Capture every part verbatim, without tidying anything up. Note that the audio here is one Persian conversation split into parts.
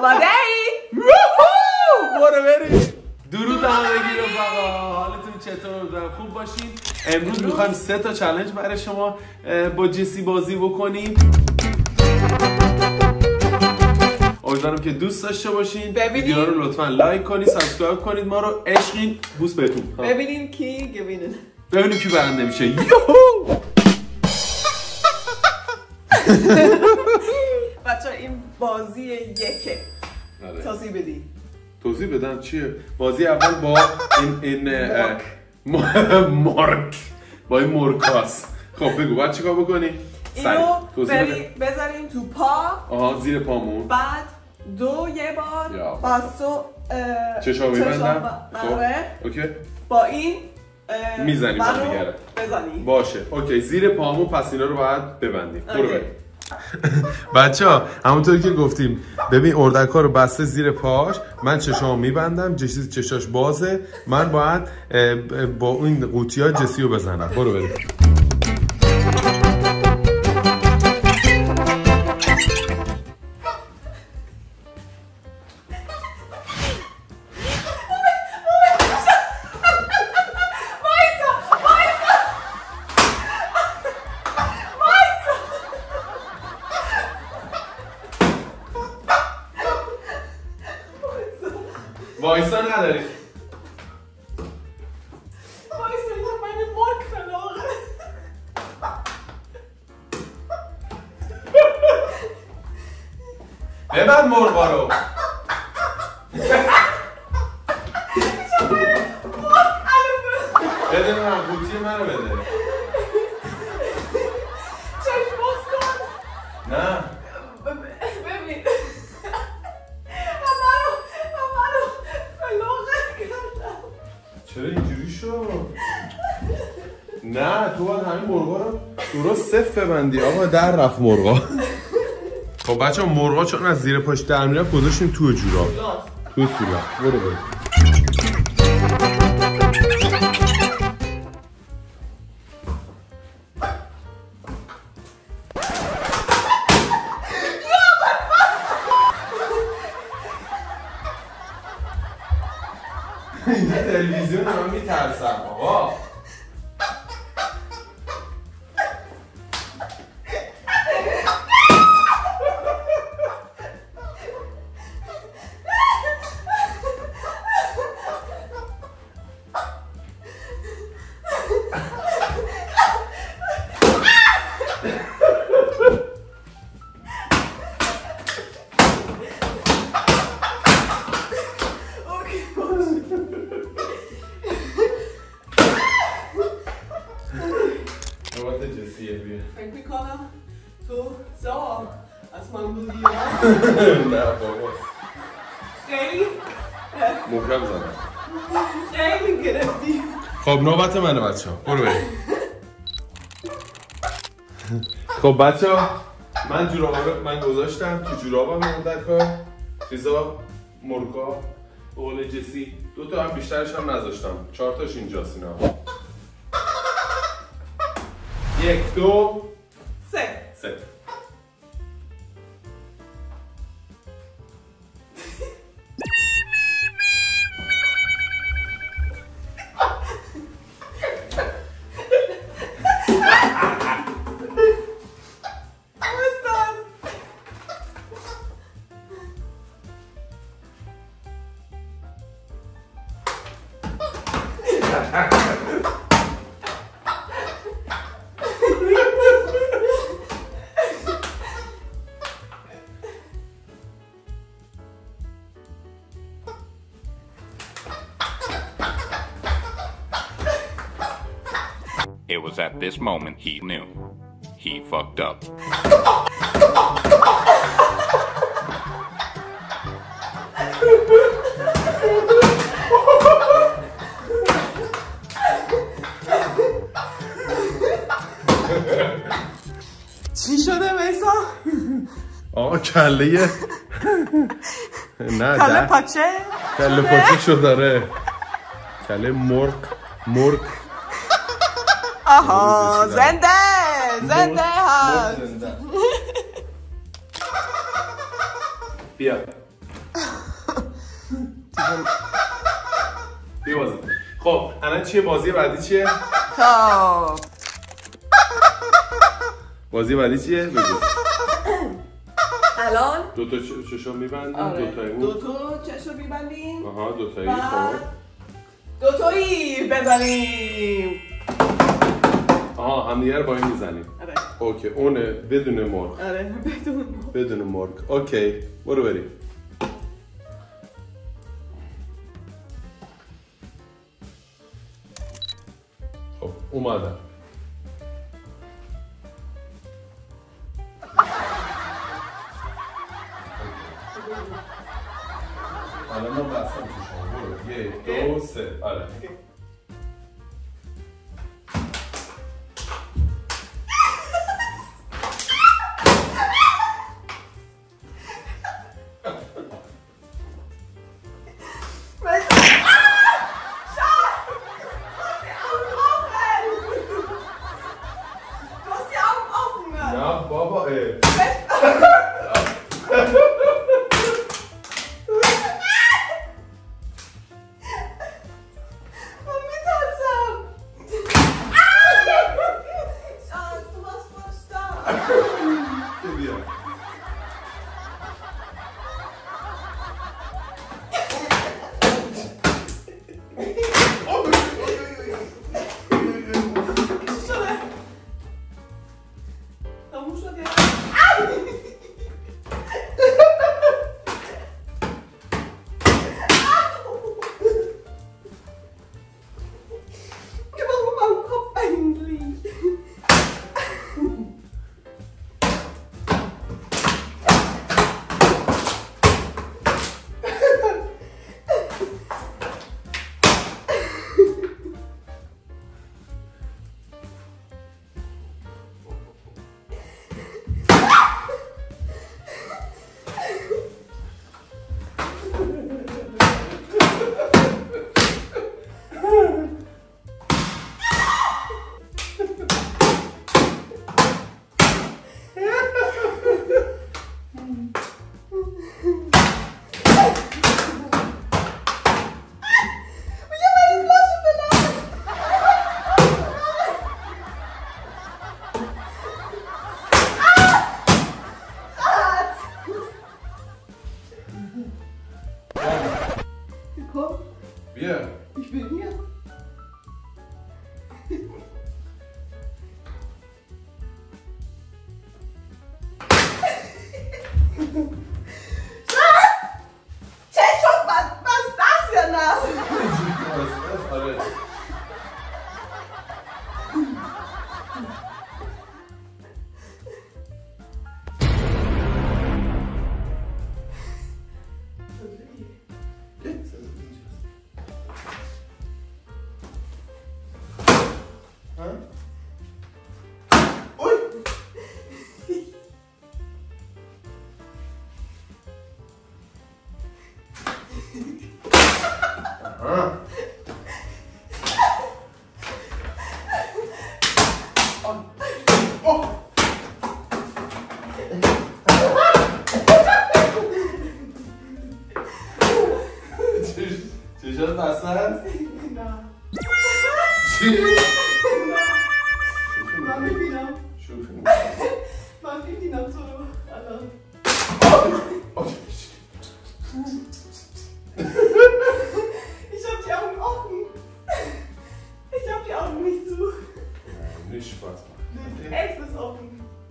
آماده ای؟ برو بریم. درود همگی رفقا، حالتون چطور؟ خوب باشین؟ امروز میخوایم سه تا چالش برای شما با جسی بازی بکنیم. امیدوارم که دوست داشته باشین. ویدیو رو لطفا لایک کنید، سابسکرایب کنید، ما رو عشقین. بوس بهتون. ببینیم کی گوینه. ببینیم کی برنده میشه. یوهو! بچه این بازی یکه. توضیح بدی. توضیح بدم چیه؟ بازی اول با این این مارک با این مورکاس. خب بگو بعد چیکار بکنی؟ اینو بذاریم تو پا. آها زیر پامون. بعد دو یه بار باستو چشام میبندم. خب اوکی. با این میزنیم دیگه. بزنیم. باشه. اوکی زیر پامون پس اینا رو باید ببندیم. برو بریم. بچه‌ها همونطوری که گفتیم ببین اردک‌ها رو بسته زیر پاش، من چشامو میبندم، جسی چشاش بازه، من باید با این قوطی‌ها جسی رو بزنم. برو بریم. وایسا نداری. وایسا یا من مرک خلاقه. ببند مرغا رو. بده من قوطی منو بده. چشم باز کن. نه. ببین. چرا اینجوری شد؟ نه تو باید همین مرغا رو درست صف ببندی. آقا در رفت مرغا. خب بچه ها مرغا چون از زیر پاش در میرفت گذاشتیم تو جوراب. تو سولا. برو برو. اینجا تلویزیون من میترسم آقا. فکر میکنم تو زاب از من بودی. نه بابا خیلی محکم زدم. خیلی گرفتی. خب نوبت منه بچه ها. برو بریم. خب بچه ها من جورابا رو من گذاشتم تو جورابم اردک‌ها چیزا مرغا قول جسی دو تا هم بیشترش هم نذاشتم. چهار تاش اینجاست اینا. یک دو سه سه. It was at this moment he knew. He fucked up. چی شده میسا؟ آقا کله نه کله پاچه؟ کله پاچه شو داره. کله مرغ مرغ آها زنده زنده هست. بیا بیا بازی. خب الان چیه بازی بعدی چیه؟ خب بازی بعدی چیه؟ بگو. الان دو تا چشم میبندیم. آره. دو تا اون. دو تا چشم میبندیم. آها دو تایی. بعد خب. دو تایی بزنیم. آها هم دیگه رو با این میزنیم. آره. اوکی اونه بدون مرغ. آره بدون مرغ. بدون مرغ. اوکی برو بریم. خب اومدم. الان من بستم چشم. برو. یک دو سه. آره. بابا اه بیا. Ich bin hier. Cześć, was, was ist das für ein Name? Was ist das alles? چشات بسته هست؟ نه چی؟ من میبینم شوخی من میبینم تو رو الان Ich hab die Augen offen. Ich hab die Augen nicht zu. Nicht Spaß machen. Echt ist offen.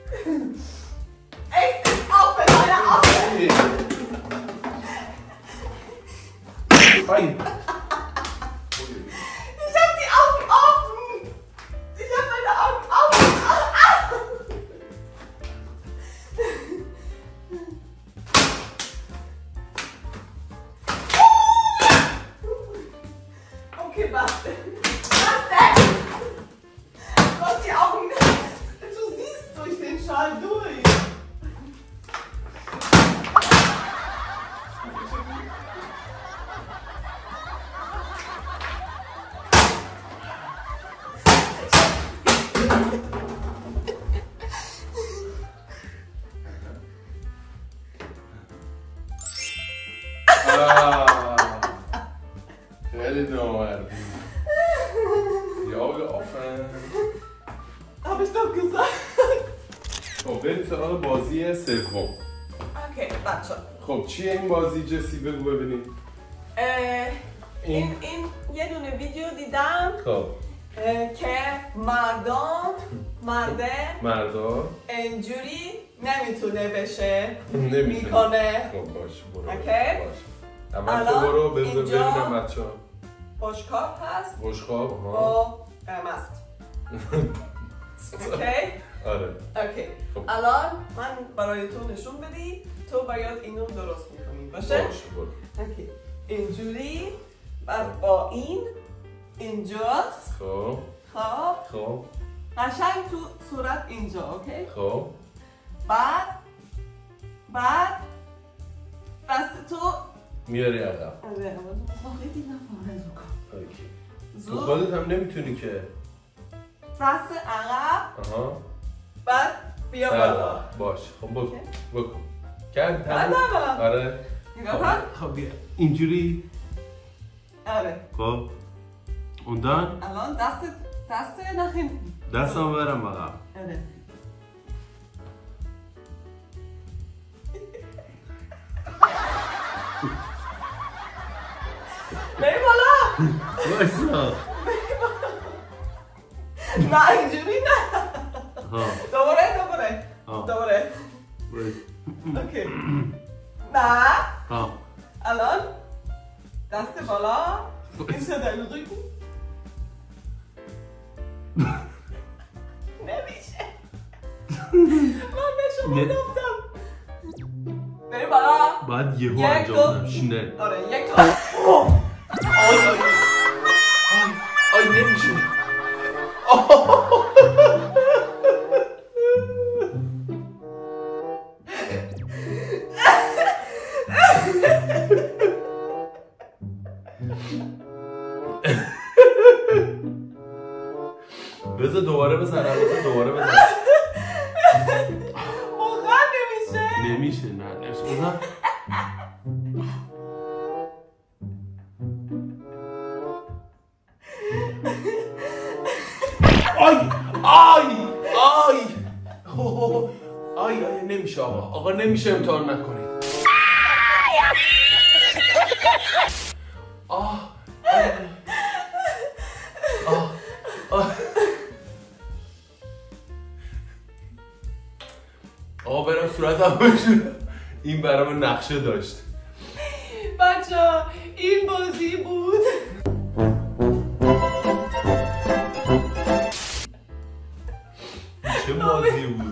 Echt ist offen, meine Augen. Fein. Ich hab die Augen offen. Ich hab meine Augen offen. Okay, basta. Basta. Du hast die Augen. Du siehst durch den Schal durch. Ah. نامردی یا آفرین. Hab ich doch gesagt. خب بریم سراغ بازی سوم. اوکی بچه. خب چیه این بازی جسی بگو ببینیم. این این یه دونه ویدیو دیدم. خب که مردم مرده مردا اینجوری نمیتونه بشه نمیتونه میکنه. خب باش برو. اوکی باش. اول تو برو بذار ببینم بچه‌ها. بشقاب هست. بشقاب ها. با مست. اوکی؟ آره. اوکی. الان من برای تو نشون بدی تو باید اینو درست میکنی باشه؟ باشه برو. اوکی. اینجوری بعد با این اینجاست. خب. خب. خب. قشنگ تو صورت اینجا اوکی؟ خب. بعد بعد دست تو میاری عقب. آره اما تو خیلی نفاره زو کن. اوکی. زو. تو خودت هم نمیتونی که. دست عقب. آها. بعد بیا بالا. باش. خب بکن. بکن. کرد بعد هم. آره. نگاه کن. خب بیا. اینجوری. آره. خب. اونdan الان دست دست نخین. دستم برم عقب. آره. بری بالا. وایسا. نه اینجوری نه. ها. دوباره دوباره. دوباره. اوکی. نه. ها. الان دست بالا. این صدای روی کن. نمیشه. من به شما گفتم. بری بالا. بعد یهو یک انجام دو. بدم شینل. آره یک تا. آی آی آی نمیشه. بذار دوباره بزنم. بذار دوباره بزنم. واقعا نمیشه. نمیشه نه نمیشه. بزن. آی آی آی آی آی نمیشه آقا. آقا نمیشه امتحان نکنید. آه آه آه آقا برم صورتم بشونم. این برام نقشه داشت. بچه این بازی بود. چه بازی بود؟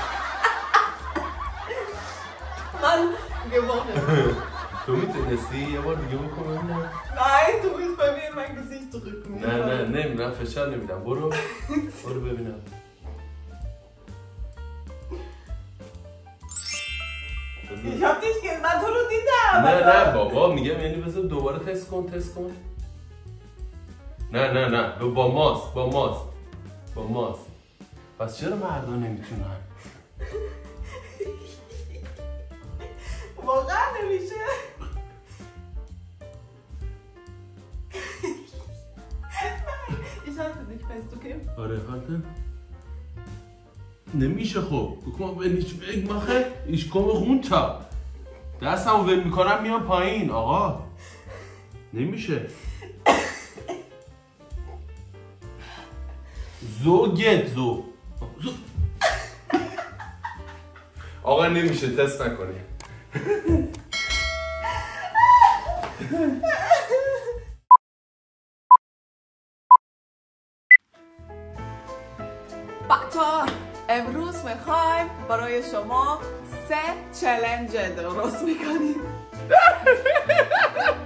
من gewonnen. تو میتونستی یه بار دیگه بکن ببینم. Nein, du willst bei mir in mein Gesicht drücken. نه نه نمیدونم فشار نمیدم. برو برو ببینم. Ich hab dich gesehen, من تو رو دیدم. نه نه بابا میگم یعنی بذار دوباره تست کن تست کن. نه نه نه با ماست با ماست با ماست. پس چرا مردا نمیتونن؟ واقعا نمیشه. Ich halte dich fest, okay? آره حالته نمیشه. خب بکن به نیچ بگ مخه ایش کم خونتا دستمو ول میکنم میام پایین آقا. نمیشه. زو گت زو زو آقا نمیشه تست نکنی. بچه‌ها امروز میخوایم برای شما سه چالش درست میکنیم.